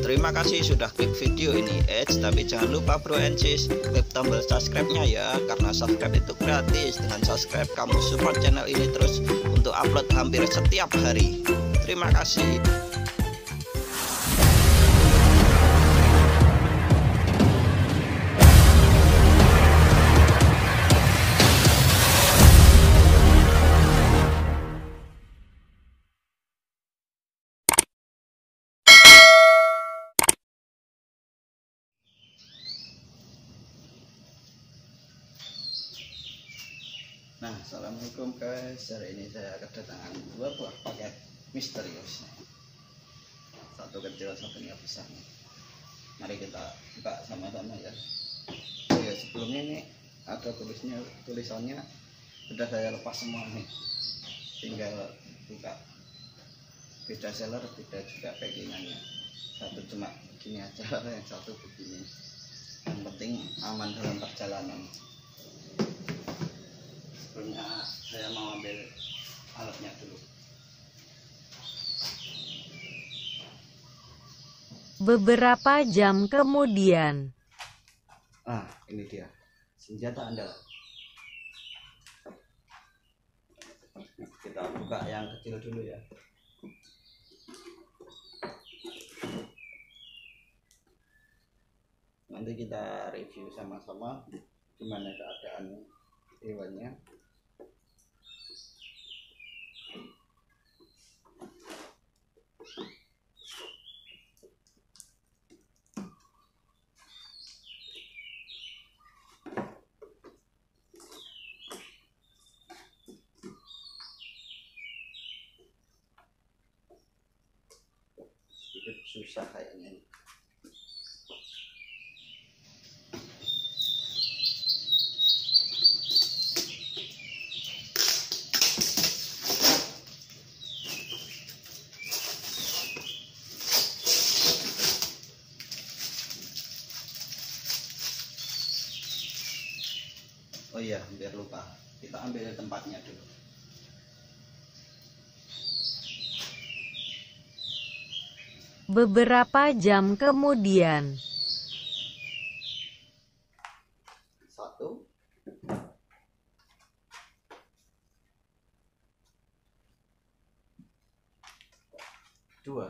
Terima kasih sudah klik video ini. Tapi jangan lupa bro and sis, klik tombol subscribe-nya ya, karena subscribe itu gratis. Dengan subscribe kamu support channel ini terus untuk upload hampir setiap hari. Terima kasih. Nah, assalamualaikum guys. Hari ini saya kedatangan dua buah paket misterius. Satu kecil, satunya besar. Mari kita buka sama-sama ya. Oh ya, sebelumnya ini ada tulisannya sudah saya lepas semua nih. Tinggal buka. Beda seller, beda juga packingannya. Satu cuma gini aja, yang satu begini. Yang penting aman dalam perjalanan. Sebelumnya saya mau ambil alatnya dulu. Beberapa jam kemudian. Ini dia senjata andalan. Kita buka yang kecil dulu ya. Nanti kita review sama-sama gimana keadaan hewannya. Sedikit susah kayaknya ini. Oh iya, biar lupa, kita ambil tempatnya dulu. Beberapa jam kemudian. Satu, dua,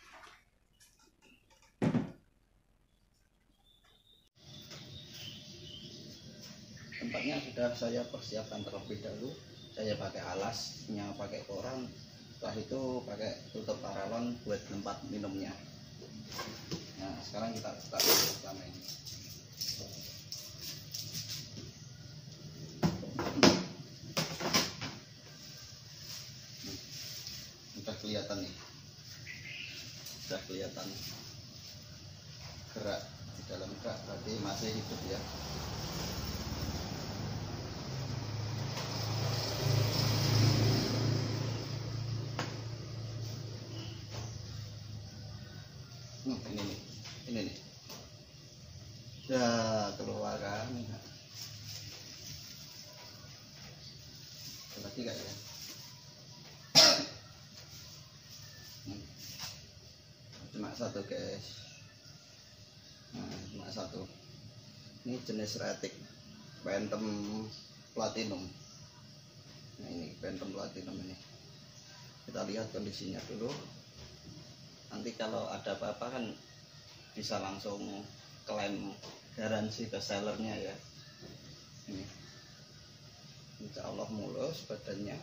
tempatnya sudah saya persiapkan terlebih dahulu. Saya pakai alasnya, pakai koran. Setelah itu pakai tutup paralon buat tempat minumnya. Nah, sekarang kita buka pertama ini. Udah kelihatan nih, udah kelihatan gerak di dalam gerak, berarti masih hidup ya. Ini nih, udah keluar kan. Lagi gak ya? Cuma satu guys. Cuma satu. Ini jenis retic Phantom Platinum. Nah, ini Phantom Platinum ini. Kita lihat kondisinya dulu. Nanti kalau ada apa-apa kan bisa langsung klaim garansi ke sellernya ya. Ini insya Allah mulus badannya,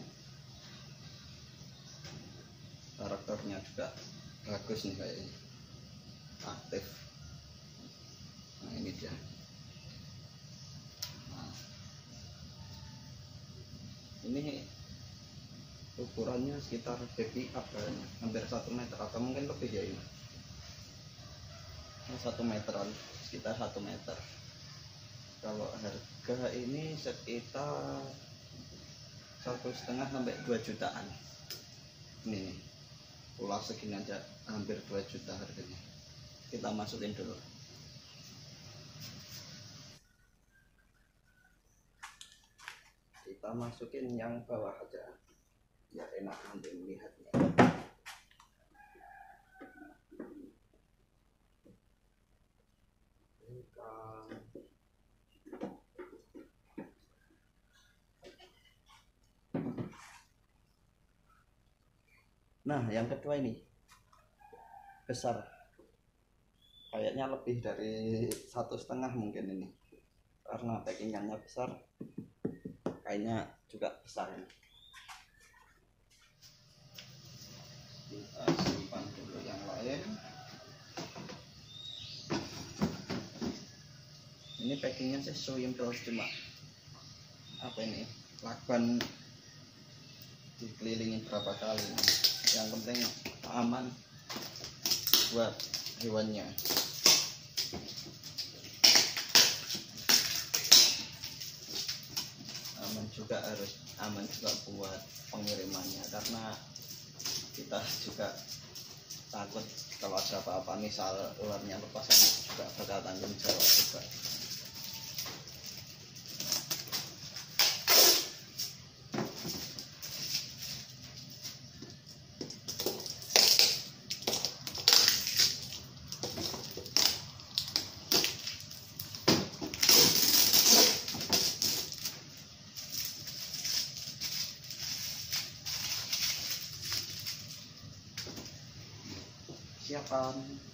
karakternya juga bagus nih kayaknya, aktif. Nah ini dia. Nah, ini ukurannya sekitar baby up kayaknya, hampir 1 meter atau mungkin lebih ya ini. 1 meteran, sekitar 1 meter. Kalau harga ini sekitar 1,5 sampai 2 jutaan. Ini nih, ulas segini aja hampir 2 juta harganya. Kita masukin dulu. Kita masukin yang bawah aja, biar enak nanti melihatnya. Nah, yang kedua ini besar, kayaknya lebih dari 1,5 mungkin ini, karena packingannya besar, kayaknya juga besar ini. Kita simpan dulu yang lain. Ini packingnya sih simple, cuma apa ini, lakban dikelilingi berapa kali. Yang penting aman buat hewannya. Harus aman juga buat pengirimannya, karena kita juga takut kalau ada apa-apa, misal ularnya lepas kan juga bakal tanggung jawab juga. Siapkan.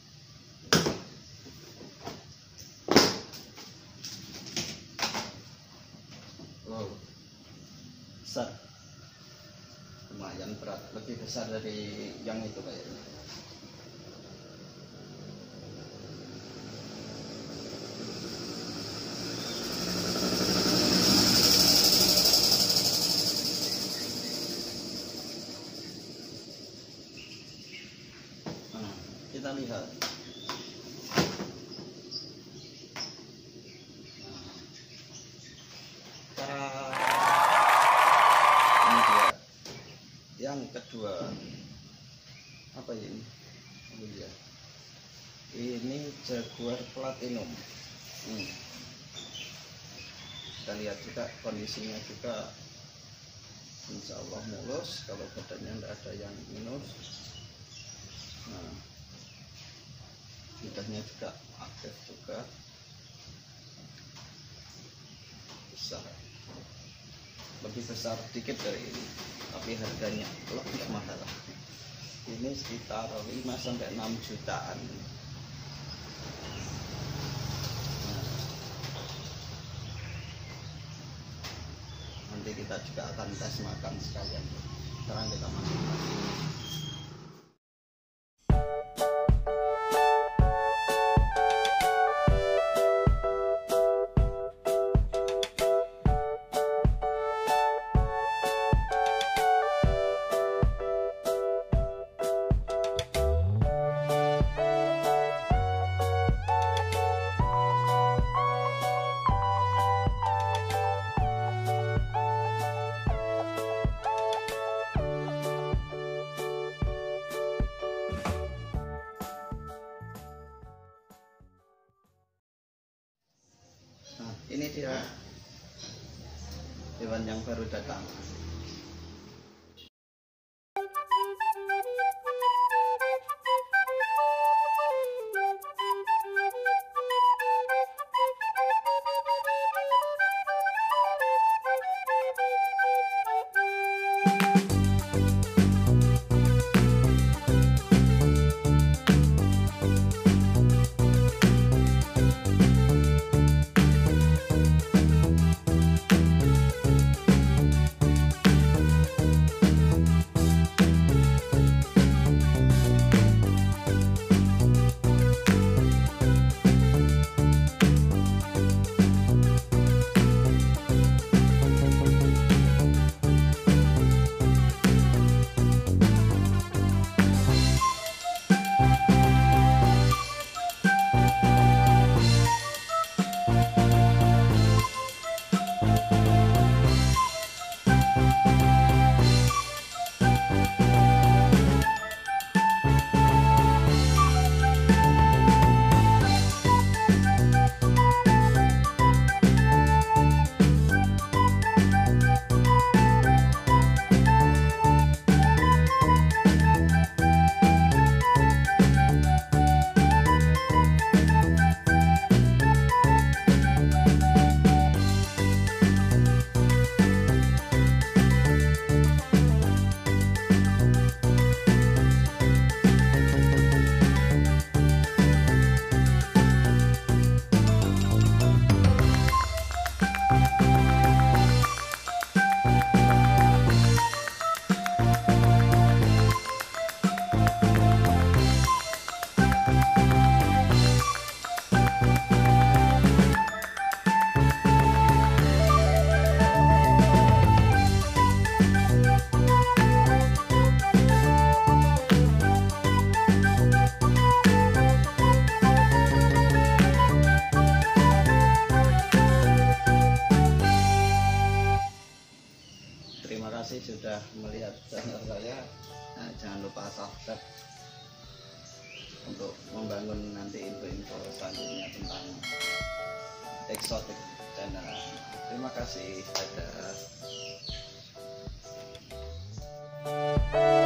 Wow, besar, lumayan berat, lebih besar dari yang itu kayaknya. Kita lihat. Ini dia. Yang kedua, apa ini? Oh iya. Ini Jaguar Platinum. Kita lihat juga kondisinya juga, insya Allah mulus, kalau badannya tidak ada yang minus. Nah, lidahnya juga aktif juga, besar, lebih besar dikit dari ini, tapi harganya lebih mahal. Ini sekitar 5-6 jutaan. Nah, nanti kita juga akan tes makan sekalian. Sekarang kita makan. Ini dia hewan yang baru datang. untuk membangun nanti info-info selanjutnya tentang eksotik channel. Terima kasih, dadah.